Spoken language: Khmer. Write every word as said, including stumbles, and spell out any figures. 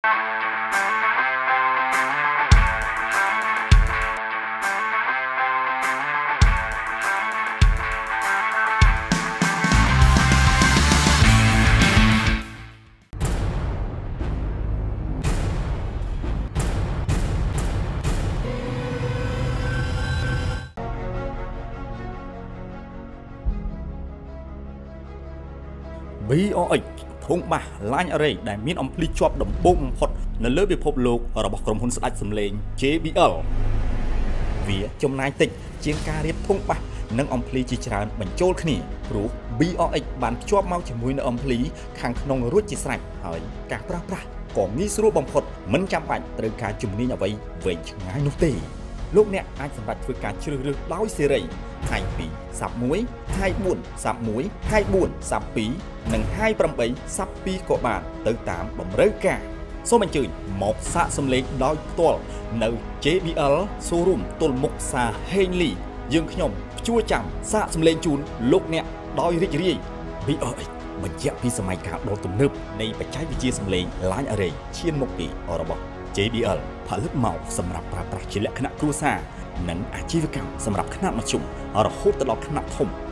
บี โอ เอ็ก ធំបាសឡាញអរេដែលមានអំភ្លីជាប់ដំបូងបំផុតនៅលើពិភពលោករបស់ក្រុមហ៊ុនស្ដេចសំឡេង J B L វាចំណាយតិចជាងការរៀបធំបាសនិងអំភ្លីជាច្រើនបញ្ចូលគ្នាព្រោះ B โอ เอ็ก បានភ្ជាប់មកជាមួយនឹងអំភ្លីខាងក្នុងរួចជាស្រេចហើយការប្រើប្រាស់ក៏ងាយស្រួលបំផុតមិនចាំបាច់ត្រូវការជំនាញអ្វីវែងឆ្ងាយនោះទេលោកអ្នកអាចសម្រេចធ្វើការជ្រើសរើសដោយសេរីហាយពីរសាប់មួយហាយបួនសាប់មួយហាយបួនសាប់ពីរនិងហាយប្រាំបីសាប់ពីរក៏បានទៅតាមតម្រូវការសូមអញ្ជើញមកសាកសម្លេងដោយផ្ទាល់នៅ J B L Showroom ទល់មុខផ្សារហេងលីយើងខ្ញុំព្យួរចាំសាកសម្លេងជូនលោកអ្នកដោយរីករាយ B โอ เอ็ก បញ្ជាក់ពីសម័យកាលដ៏ទំនើបនៃបច្ចេកវិទ្យាសម្លេង Line Array ឈានមុខពីរបស់ J B L ផលិតមកសម្រាប់ប្រើប្រាស់ជាលក្ខណៈគ្រួសារនិងអាជីវកម្មសម្រាប់ខ្នាតមធ្យមរហូតដល់ខ្នាតធំ